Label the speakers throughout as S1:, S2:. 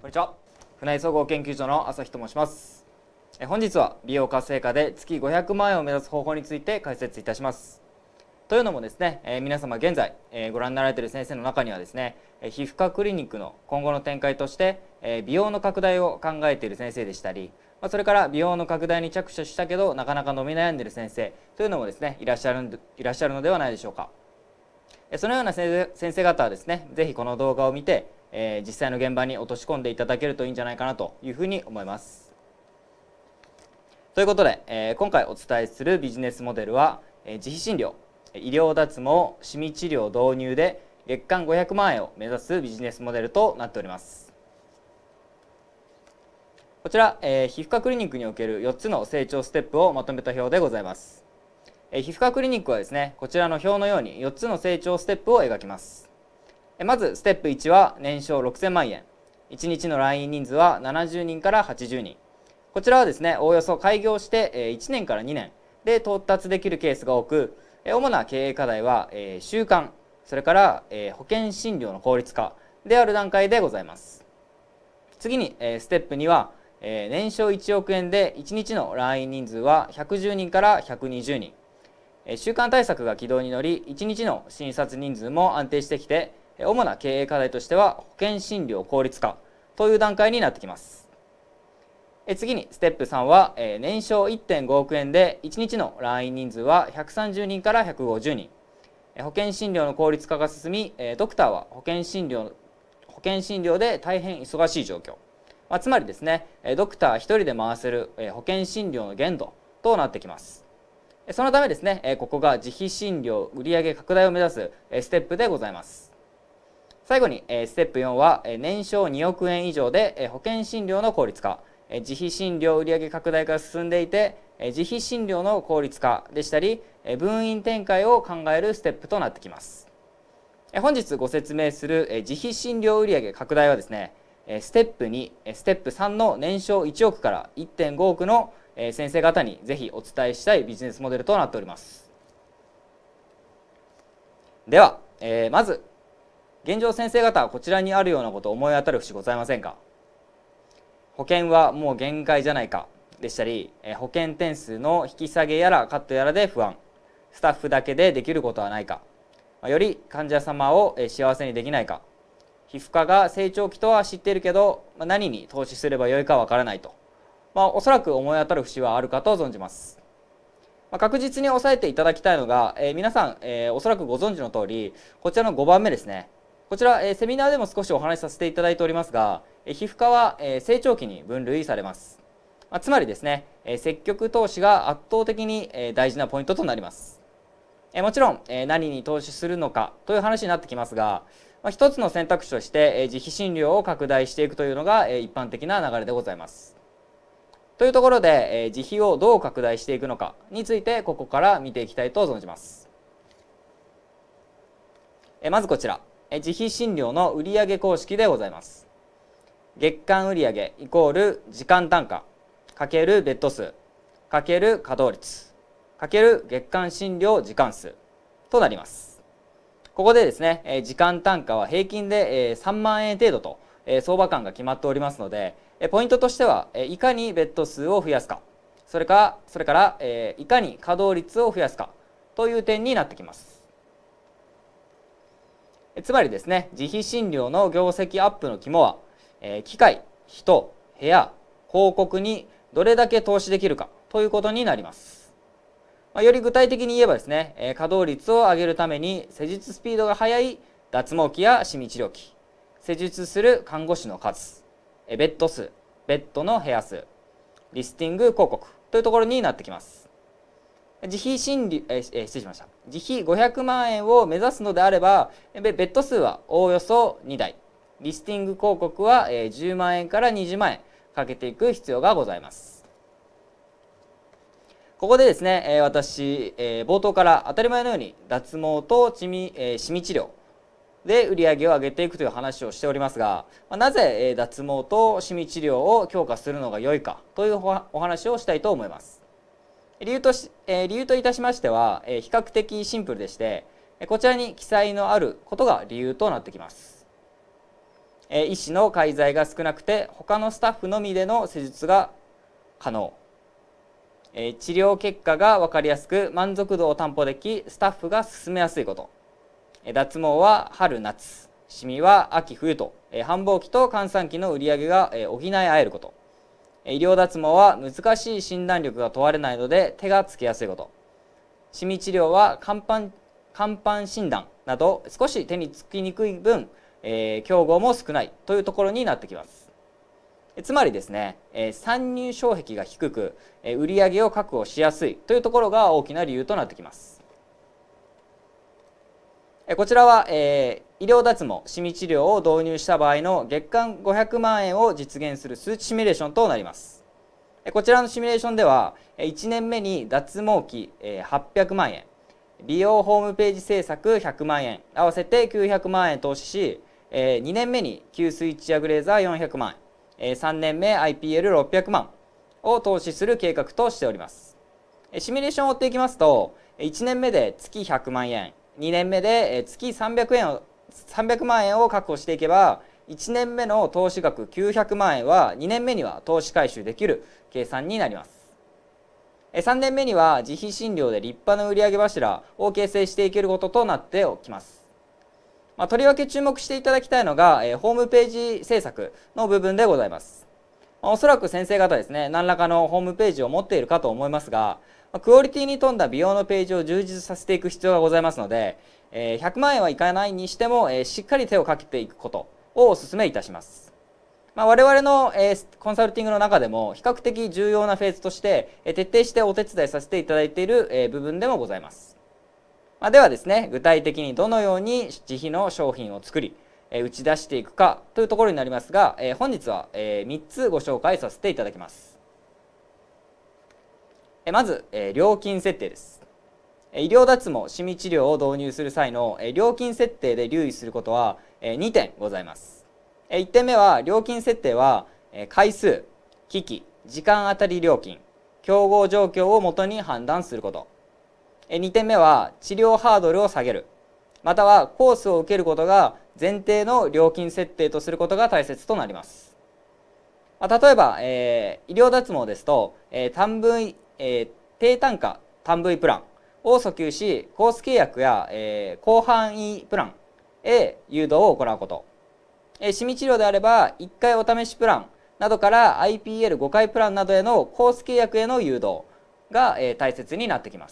S1: こんにちは。船井総合研究所の朝日と申します。本日は美容活性化で月500万円を目指す方法について解説いたします。というのもですね、皆様現在、ご覧になられている先生の中にはですね、皮膚科クリニックの今後の展開として、美容の拡大を考えている先生でしたり、それから美容の拡大に着手したけどなかなか伸び悩んでいる先生というのもですねいらっしゃるのではないでしょうか。そのような先生方はですね、ぜひこの動画を見て、実際の現場に落とし込んでいただけるといいんじゃないかなというふうに思います。ということで、今回お伝えするビジネスモデルは、自費診療、医療脱毛、シミ治療導入で月間500万円を目指すビジネスモデルとなっております。こちら、皮膚科クリニックにおける4つの成長ステップをまとめた表でございます。皮膚科クリニックはですね、こちらの表のように4つの成長ステップを描きます。まずステップ1は年商6000万円、1日の来院人数は70人から80人。こちらはですね、おおよそ開業して1年から2年で到達できるケースが多く、主な経営課題は習慣、それから保険診療の効率化である段階でございます。次にステップ2は年商1億円で1日の来院人数は110人から120人。習慣対策が軌道に乗り、1日の診察人数も安定してきて、主な経営課題としては保険診療効率化という段階になってきます。次にステップ3は年商 1.5 億円で1日の来院人数は130人から150人。保険診療の効率化が進み、ドクターは保険診療で大変忙しい状況、つまりですね、ドクター1人で回せる保険診療の限度となってきます。そのためですね、ここが自費診療売上拡大を目指すステップでございます。最後にステップ4は年商2億円以上で保険診療の効率化、自費診療売上拡大が進んでいて自費診療の効率化でしたり分院展開を考えるステップとなってきます。本日ご説明する自費診療売上拡大はですね、ステップ2、ステップ3の年商1億から 1.5 億の先生方にぜひお伝えしたいビジネスモデルとなっております。では、まず現状先生方はこちらにあるようなことを思い当たる節ございませんか。保険はもう限界じゃないかでしたり、保険点数の引き下げやらカットやらで不安、スタッフだけでできることはないか、より患者様を幸せにできないか、皮膚科が成長期とは知っているけど何に投資すればよいかわからないと、おそらく思い当たる節はあるかと存じます。確実に押さえていただきたいのが、皆さん、おそらくご存知の通りこちらの5番目ですね。こちらセミナーでも少しお話しさせていただいておりますが、皮膚科は成長期に分類されます。つまりですね、積極投資が圧倒的に大事なポイントとなります。もちろん何に投資するのかという話になってきますが、一つの選択肢として自費診療を拡大していくというのが一般的な流れでございます。というところで自費をどう拡大していくのかについてここから見ていきたいと存じます。まずこちら、自費診療の売上公式でございます。月間売上イコール時間単価かけるベッド数かける稼働率かける月間診療時間数となります。ここでですね、時間単価は平均で3万円程度と相場感が決まっておりますので、ポイントとしてはいかにベッド数を増やすか、それからいかに稼働率を増やすかという点になってきます。つまりですね、自費診療の業績アップの肝は機械、人、部屋、広告にどれだけ投資できるかということになります。より具体的に言えばですね、稼働率を上げるために施術スピードが速い脱毛器やシミ治療器、施術する看護師の数、ベッド数、ベッドの部屋数、リスティング広告というところになってきます。自費500万円を目指すのであればベッド数はおおよそ2台、リスティング広告は10万円から20万円かけていく必要がございます。ここでですね、私冒頭から当たり前のように脱毛とシミ治療で売り上げを上げていくという話をしておりますが、なぜ脱毛とシミ治療を強化するのが良いかというお話をしたいと思います。理由といたしましては比較的シンプルでして、こちらに記載のあることが理由となってきます。 医師の介在が少なくて他のスタッフのみでの施術が可能。治療結果が分かりやすく満足度を担保できスタッフが進めやすいこと。脱毛は春夏、シミは秋冬と繁忙期と閑散期の売り上げが補い合えること。医療脱毛は難しい診断力が問われないので手がつけやすいこと。シミ治療は肝斑診断など少し手につきにくい分、競合も少ないというところになってきます。つまりですね、参入障壁が低く売上を確保しやすいというところが大きな理由となってきます。こちらは、医療脱毛シミ治療を導入した場合の月間500万円を実現する数値シミュレーションとなります。こちらのシミュレーションでは1年目に脱毛器800万円、美容ホームページ制作100万円合わせて900万円投資し、2年目に吸水治薬レーザー400万円、3年目 IPL600 万を投資する計画としております。シミュレーションを追っていきますと、1年目で月100万円、2年目で月300万円を確保していけば、1年目の投資額900万円は2年目には投資回収できる計算になります。3年目には自費診療で立派な売上柱を形成していけることとなっておきます。とりわけ注目していただきたいのがホームページ制作の部分でございます。おそらく先生方ですね、何らかのホームページを持っているかと思いますが、クオリティに富んだ美容のページを充実させていく必要がございますので、100万円はいかないにしてもしっかり手をかけていくことをお勧めいたします。我々のコンサルティングの中でも比較的重要なフェーズとして徹底してお手伝いさせていただいている部分でもございます。ではですね、具体的にどのように自費の商品を作り打ち出していくかというところになりますが、本日は3つご紹介させていただきます。まず料金設定です。医療脱毛シミ治療を導入する際の料金設定で留意することは2点ございます。1点目は料金設定は回数、機器、時間あたり料金、競合状況をもとに判断すること。2点目は治療ハードルを下げる、またはコースを受けることが前提の料金設定とすることが大切となります。例えば、医療脱毛ですと低単価単部位プランを訴求し、コース契約や広範囲プランへ誘導を行うこと。シミ治療であれば1回お試しプランなどから IPL5 回プランなどへのコース契約への誘導が大切になってきます。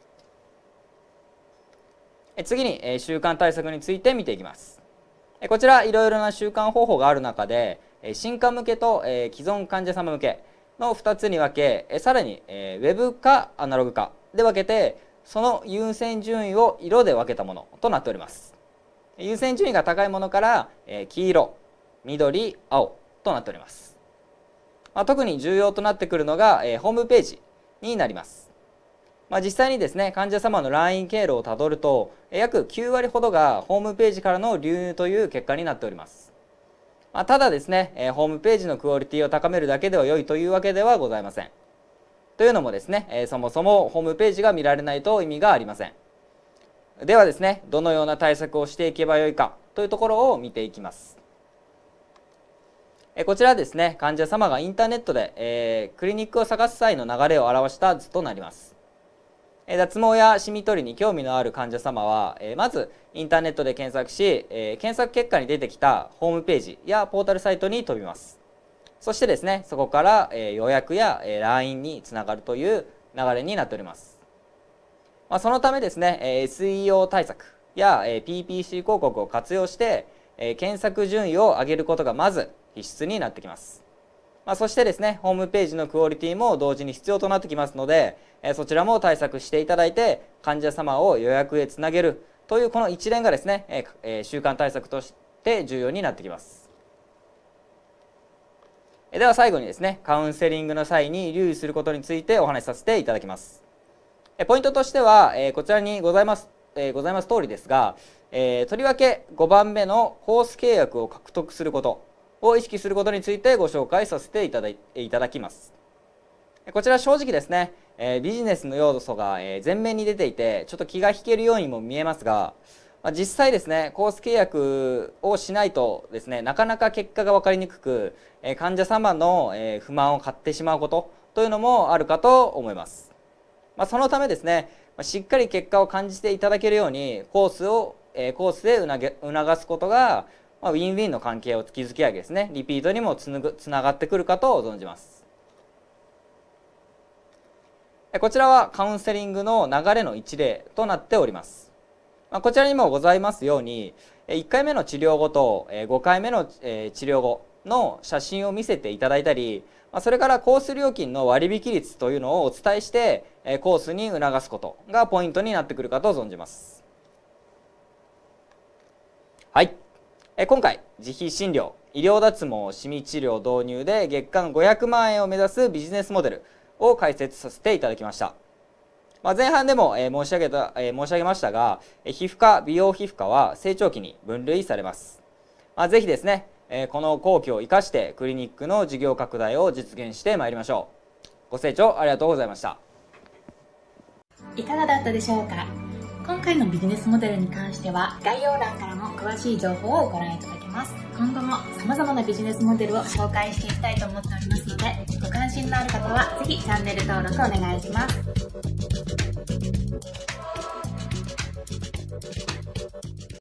S1: 次に習慣対策について見ていきます。こちらいろいろな習慣方法がある中で新患向けと既存患者様向けの2つに分け、さらにウェブかアナログかで分けて、その優先順位を色で分けたものとなっております。優先順位が高いものから黄色、緑、青となっております。特に重要となってくるのがホームページになります。実際にですね、患者様の来院経路をたどると約9割ほどがホームページからの流入という結果になっております。ただですね、ホームページのクオリティを高めるだけでは良いというわけではございません。というのもですね、そもそもホームページが見られないと意味がありません。ではですね、どのような対策をしていけばよいかというところを見ていきます。こちらですね、患者様がインターネットでクリニックを探す際の流れを表した図となります。脱毛やシミ取りに興味のある患者様はまずインターネットで検索し、検索結果に出てきたホームページやポータルサイトに飛びます。そしてですね、そこから予約や LINE につながるという流れになっております。そのためですね、SEO 対策や PPC 広告を活用して検索順位を上げることがまず必須になってきます。そしてですね、ホームページのクオリティも同時に必要となってきますので、そちらも対策していただいて患者様を予約へつなげるというこの一連がですね、習慣対策として重要になってきます。では最後にですね、カウンセリングの際に留意することについてお話しさせていただきます。ポイントとしてはこちらにございます通りですが、とりわけ5番目のコース契約を獲得することを意識することについてご紹介させていただきます。こちら正直ですね、ビジネスの要素が前面に出ていてちょっと気が引けるようにも見えますが、 実際ですね、コース契約をしないとですね、なかなか結果が分かりにくく、患者様の不満を買ってしまうことというのもあるかと思います。そのためですね、しっかり結果を感じていただけるようにコースで促すことが、ウィンウィンの関係を築き上げですね、リピートにもつながってくるかと存じます。こちらはカウンセリングの流れの一例となっております。こちらにもございますように、1回目の治療後と5回目の治療後の写真を見せていただいたり、それからコース料金の割引率というのをお伝えしてコースに促すことがポイントになってくるかと存じます。はい、今回自費診療、医療脱毛シミ治療導入で月間500万円を目指すビジネスモデルを解説させていただきました。前半でも申し上げましたが、皮膚科、美容皮膚科は成長期に分類されます。ぜひですね、この後期を生かしてクリニックの事業拡大を実現してまいりましょう。ご清聴ありがとうございました。
S2: いかがだったでしょうか。今回のビジネスモデルに関しては概要欄からも詳しい情報をご覧いただけます。今後も様々なビジネスモデルを紹介していきたいと思っておりますので、ご関心のある方はぜひチャンネル登録お願いします。